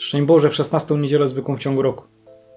Szczęść Boże w 16. niedzielę zwykłą w ciągu roku.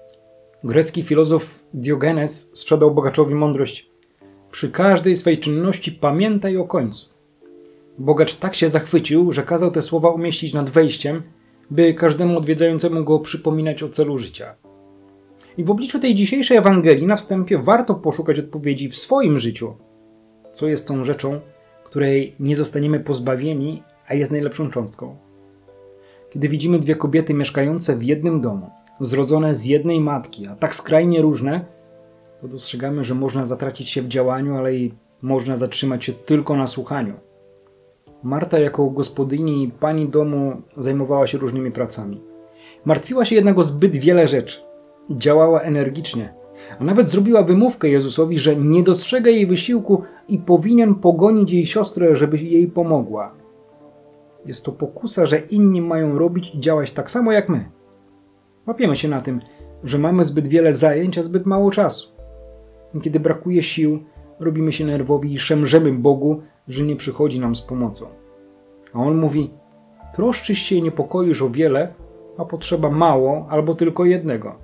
Grecki filozof Diogenes sprzedał bogaczowi mądrość. Przy każdej swej czynności pamiętaj o końcu. Bogacz tak się zachwycił, że kazał te słowa umieścić nad wejściem, by każdemu odwiedzającemu go przypominać o celu życia. I w obliczu tej dzisiejszej Ewangelii na wstępie warto poszukać odpowiedzi w swoim życiu. Co jest tą rzeczą, której nie zostaniemy pozbawieni, a jest najlepszą cząstką? Kiedy widzimy dwie kobiety mieszkające w jednym domu, zrodzone z jednej matki, a tak skrajnie różne, to dostrzegamy, że można zatracić się w działaniu, ale i można zatrzymać się tylko na słuchaniu. Marta jako gospodyni i pani domu zajmowała się różnymi pracami. Martwiła się jednak o zbyt wiele rzeczy. Działała energicznie, a nawet zrobiła wymówkę Jezusowi, że nie dostrzega jej wysiłku i powinien pogonić jej siostrę, żeby jej pomogła. Jest to pokusa, że inni mają robić i działać tak samo jak my. Łapiemy się na tym, że mamy zbyt wiele zajęć, a zbyt mało czasu. I kiedy brakuje sił, robimy się nerwowi i szemrzemy Bogu, że nie przychodzi nam z pomocą. A On mówi: troszczysz się i niepokoisz o wiele, a potrzeba mało albo tylko jednego.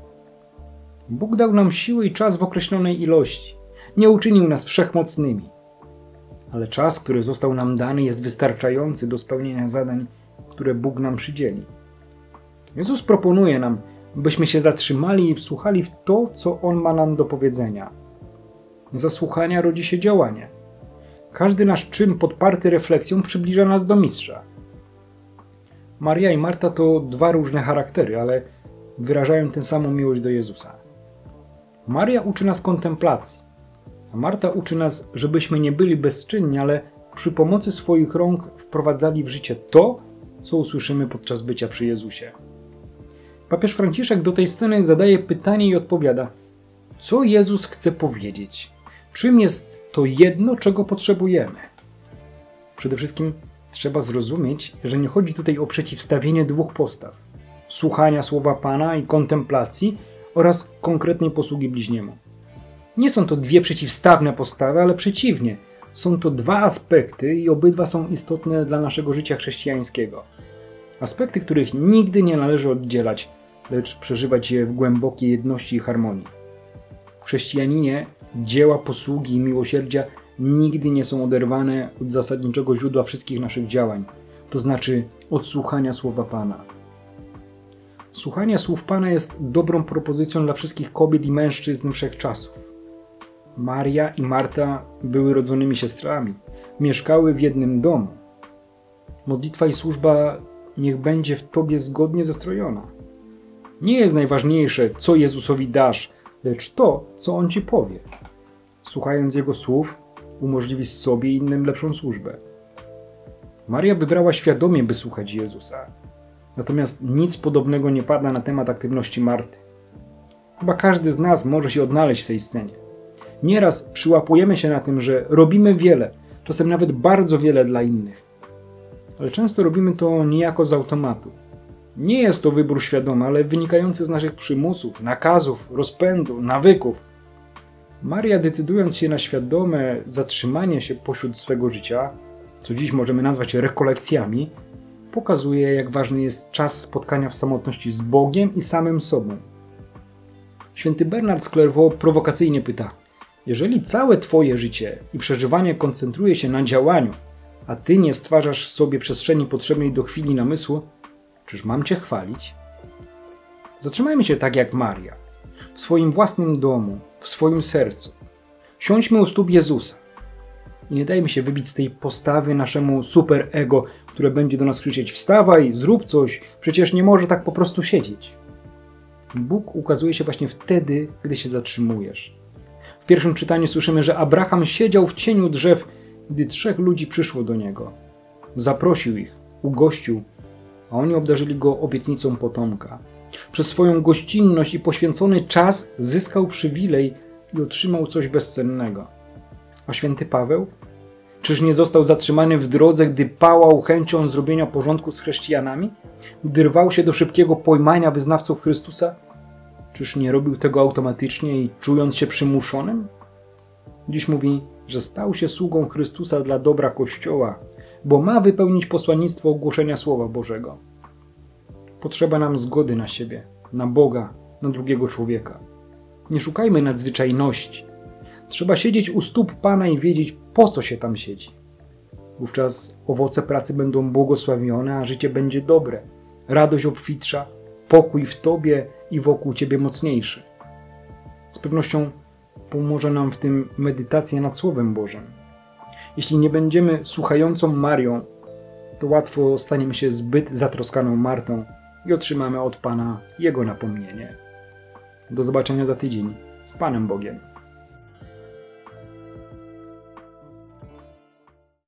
Bóg dał nam siły i czas w określonej ilości. Nie uczynił nas wszechmocnymi. Ale czas, który został nam dany, jest wystarczający do spełnienia zadań, które Bóg nam przydzieli. Jezus proponuje nam, byśmy się zatrzymali i wsłuchali w to, co On ma nam do powiedzenia. Ze słuchania rodzi się działanie. Każdy nasz czyn podparty refleksją przybliża nas do Mistrza. Maria i Marta to dwa różne charaktery, ale wyrażają tę samą miłość do Jezusa. Maria uczy nas kontemplacji, a Marta uczy nas, żebyśmy nie byli bezczynni, ale przy pomocy swoich rąk wprowadzali w życie to, co usłyszymy podczas bycia przy Jezusie. Papież Franciszek do tej sceny zadaje pytanie i odpowiada: co Jezus chce powiedzieć? Czym jest to jedno, czego potrzebujemy? Przede wszystkim trzeba zrozumieć, że nie chodzi tutaj o przeciwstawienie dwóch postaw: słuchania słowa Pana i kontemplacji oraz konkretnej posługi bliźniemu. Nie są to dwie przeciwstawne postawy, ale przeciwnie. Są to dwa aspekty i obydwa są istotne dla naszego życia chrześcijańskiego. Aspekty, których nigdy nie należy oddzielać, lecz przeżywać je w głębokiej jedności i harmonii. W chrześcijaninie dzieła posługi i miłosierdzia nigdy nie są oderwane od zasadniczego źródła wszystkich naszych działań, to znaczy od słuchania słowa Pana. Słuchanie słów Pana jest dobrą propozycją dla wszystkich kobiet i mężczyzn wszechczasów. Maria i Marta były rodzonymi siostrami, mieszkały w jednym domu. Modlitwa i służba niech będzie w Tobie zgodnie zestrojona. Nie jest najważniejsze, co Jezusowi dasz, lecz to, co On Ci powie. Słuchając Jego słów, umożliwisz sobie i innym lepszą służbę. Maria wybrała świadomie, by słuchać Jezusa. Natomiast nic podobnego nie pada na temat aktywności Marty. Chyba każdy z nas może się odnaleźć w tej scenie. Nieraz przyłapujemy się na tym, że robimy wiele, czasem nawet bardzo wiele dla innych. Ale często robimy to niejako z automatu. Nie jest to wybór świadomy, ale wynikający z naszych przymusów, nakazów, rozpędu, nawyków. Maria, decydując się na świadome zatrzymanie się pośród swego życia, co dziś możemy nazwać rekolekcjami, pokazuje, jak ważny jest czas spotkania w samotności z Bogiem i samym sobą. Święty Bernard z Clairvaux prowokacyjnie pyta: jeżeli całe Twoje życie i przeżywanie koncentruje się na działaniu, a Ty nie stwarzasz sobie przestrzeni potrzebnej do chwili namysłu, czyż mam Cię chwalić? Zatrzymajmy się tak jak Maria, w swoim własnym domu, w swoim sercu. Siądźmy u stóp Jezusa i nie dajmy się wybić z tej postawy naszemu superego, które będzie do nas krzyczeć: wstawaj, zrób coś, przecież nie może tak po prostu siedzieć. Bóg ukazuje się właśnie wtedy, gdy się zatrzymujesz. W pierwszym czytaniu słyszymy, że Abraham siedział w cieniu drzew, gdy 3 ludzi przyszło do niego. Zaprosił ich, ugościł, a oni obdarzyli go obietnicą potomka. Przez swoją gościnność i poświęcony czas zyskał przywilej i otrzymał coś bezcennego. A święty Paweł? Czyż nie został zatrzymany w drodze, gdy pałał chęcią zrobienia porządku z chrześcijanami? Gdy rwał się do szybkiego pojmania wyznawców Chrystusa? Czyż nie robił tego automatycznie i czując się przymuszonym? Dziś mówi, że stał się sługą Chrystusa dla dobra Kościoła, bo ma wypełnić posłannictwo ogłoszenia Słowa Bożego. Potrzeba nam zgody na siebie, na Boga, na drugiego człowieka. Nie szukajmy nadzwyczajności. Trzeba siedzieć u stóp Pana i wiedzieć, po co się tam siedzi. Wówczas owoce pracy będą błogosławione, a życie będzie dobre. Radość obfitsza, pokój w Tobie i wokół Ciebie mocniejszy. Z pewnością pomoże nam w tym medytacja nad Słowem Bożym. Jeśli nie będziemy słuchającą Marią, to łatwo staniemy się zbyt zatroskaną Martą i otrzymamy od Pana Jego napomnienie. Do zobaczenia za tydzień. Z Panem Bogiem.